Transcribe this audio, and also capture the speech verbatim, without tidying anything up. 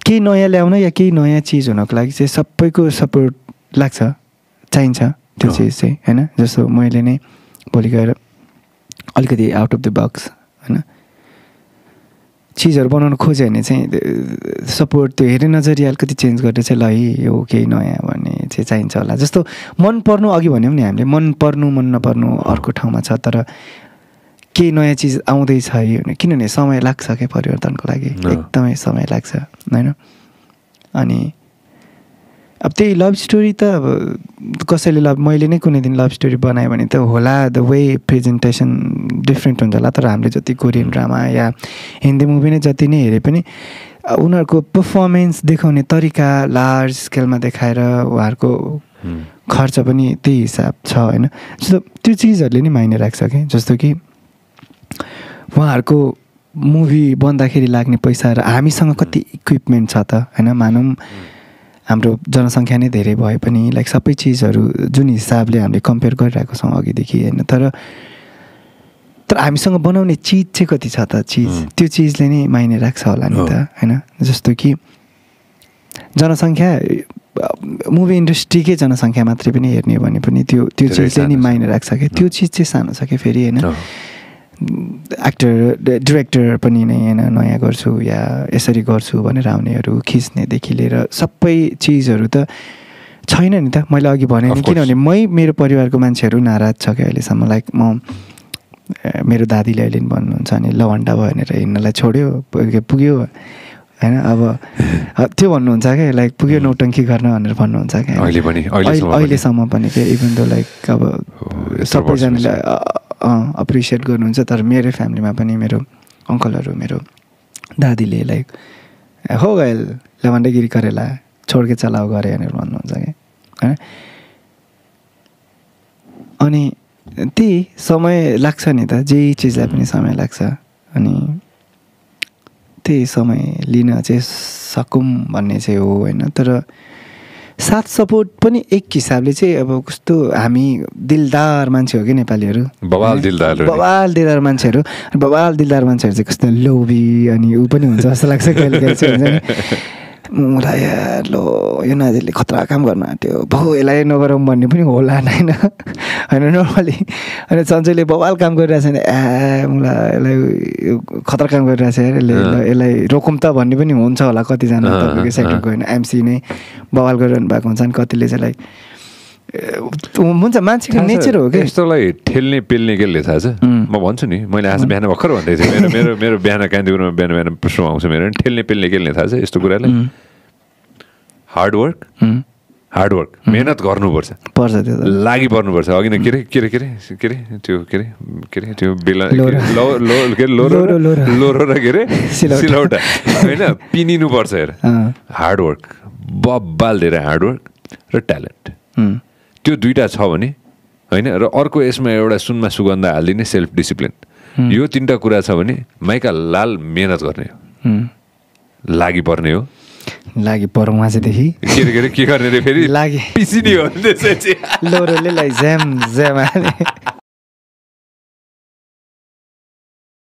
केही नयाँ ल्याउन या केही नयाँ चिज हुनको लागि चाहिँ सबैको सपोर्ट लाग्छ, चाहिन्छ त्यो चिज चाहिँ होइन। जस्तो मैले नै भोलि गएर अलिकति आउट अफ द बक्स होइन चिजहरू बनाउनु खोज्यो भने चाहिँ सपोर्ट त्यो हेर्ने नजरिया अलिकति चेन्ज गरेर चाहिँ ल है यो केही नयाँ भन्ने चाहिँ चाहिन्छ होला। जस्तो मन पर्नु अघि भन्यौँ नि हामीले मन पर्नु मन नपर्नु अर्को ठाउँमा छ, तर केही नयाँ चिज आउँदैछ है किनभने समय लाग्छ क्या परिवर्तनको लागि, एकदमै समय लाग्छ होइन। अनि अब त्यही लभ स्टोरी त अब कसैले लभ मैले नै कुनै दिन लभ स्टोरी बनाएँ भने त होला द वे प्रेजेन्टेसन डिफ्रेन्ट हुन्छ होला, तर हामीले जति कोरियन ड्रामा या हिन्दी मुभी नै जति नै हेरे पनि उनीहरूको पर्फर्मेन्स देखाउने तरिका लार्ज स्केलमा देखाएर उहाँहरूको खर्च पनि त्यही हिसाब छ होइन। जस्तो त्यो चिजहरूले नै मायने राख्छ कि जस्तो कि उहाँहरूको मुभी बन्दाखेरि लाग्ने पैसा र हामीसँग कति इक्विपमेन्ट छ त होइन। मानौँ हाम्रो जनसङ्ख्या नै धेरै भए पनि लाइक सबै चिजहरू जुन हिसाबले हामीले कम्पेयर गरिरहेको छौँ अघिदेखि होइन, तर तर हामीसँग बनाउने चिज चाहिँ कति छ त चिज, त्यो चिजले नै मायने राख्छ होला नि त होइन। जस्तो कि जनसङ्ख्या मुभी इन्डस्ट्रीकै जनसङ्ख्या मात्रै पनि हेर्ने भने पनि त्यो त्यो चिजले नै मायने राख्छ क्या। त्यो चिज चाहिँ सानो छ क्या फेरि होइन। एक्टर डिरेक्टर पनि नै होइन नयाँ गर्छु या यसरी गर्छु भनेर आउनेहरू खिच्नेदेखि लिएर सबै चिजहरू त छैन नि त। मैले अघि भने नि किनभने मै मेरो परिवारको मान्छेहरू नाराज छ क्या अहिलेसम्म। लाइक म मेरो दादीले अहिले पनि भन्नुहुन्छ नि लवन्डा भयो भनेर हिँड्नलाई छोड्यो पुग्यो होइन। अब त्यो भन्नुहुन्छ क्या लाइक पुग्यो नौटङ्की गर्न भनेर भन्नुहुन्छ क्या अहिलेसम्म पनि क्या। इभन दो लाइक अब सबैजनाले अप्रिसिएट गर्नुहुन्छ, तर मेरो फ्यामिलीमा पनि मेरो अङ्कलहरू मेरो दादीले लाइक हो गएल लवन्डागिरी करेला छोड्के चलाउ गरे भनेर भन्नुहुन्छ क्या होइन। अनि त्यही समय लाग्छ नि त, जे चिजलाई पनि समय लाग्छ। अनि त्यही समय लिन चाहिँ सकौँ भन्ने चाहिँ हो होइन। तर साथ सपोर्ट पनि एक हिसाबले चाहिँ अब कस्तो हामी दिलदार मान्छे हो कि नेपालीहरू, बवाल दिलदार बवाल दिलदार मान्छेहरू। बवाल दिलदार मान्छेहरू चाहिँ कस्तो लोभी अनि ऊ पनि हुन्छ जस्तो लाग्छ कहिले कहिले चाहिँ हुन्छ नि। मलाई यार लो यो नाजीले खतरा काम गर्न आँट्यो भाउ यसलाई नगरौँ भन्ने पनि होला होइन होइन नर्मली। अनि सञ्जयले बवाल काम गरिरहेछ भने ए मलाई यसलाई खतरा काम गरिरहेछ यार यसले यसलाई रोकौँ त भन्ने पनि हुन्छ होला कतिजना तपाईँको साइडको होइन। एमसी नै बवाल गरिरहनु भएको हुन्छ नि कतिले चाहिँ लाइक हुन्छ मान्छेको नेचर हो क्या। यस्तोलाई ठेल्ने पेल्ने केले थाहा छ। म भन्छु नि मैले आज बिहान भर्खर भन्दै थिएँ मेरो मेरो मेरो बिहान कान्तिपुरमा बिहान बिहान प्रश्न आउँछ मेरो ठेल्ने पेल्ने केले थाहा छ यस्तो कुरालाई। हार्डवर्क हार्डवर्क मेहनत गर्नुपर्छ पर्छ त्यो लागि पर्नुपर्छ। अघि न के अरे के अरे के अरे के अरे त्यो के अरे के अरे त्यो बेला लोरो लोरो र के अरे सिलौटा होइन पिनिनुपर्छ हेर। हार्डवर्क बब्बाल धेरै हार्डवर्क र ट्यालेन्ट त्यो दुइटा छ भने होइन। र अर्को यसमा एउटा सुनमा सुगन्ध हालिदिने सेल्फ डिसिप्लिन, यो तिनवटा कुरा छ भने माइका लाल मेहनत गर्ने हो, लागि पर्ने हो। लागि परौँ अझैदेखि के अरे के अरे के गर्ने रे फेरि लागि पिसिनी हो त्यसपछि लोरोले लाई ज्याम ज्याम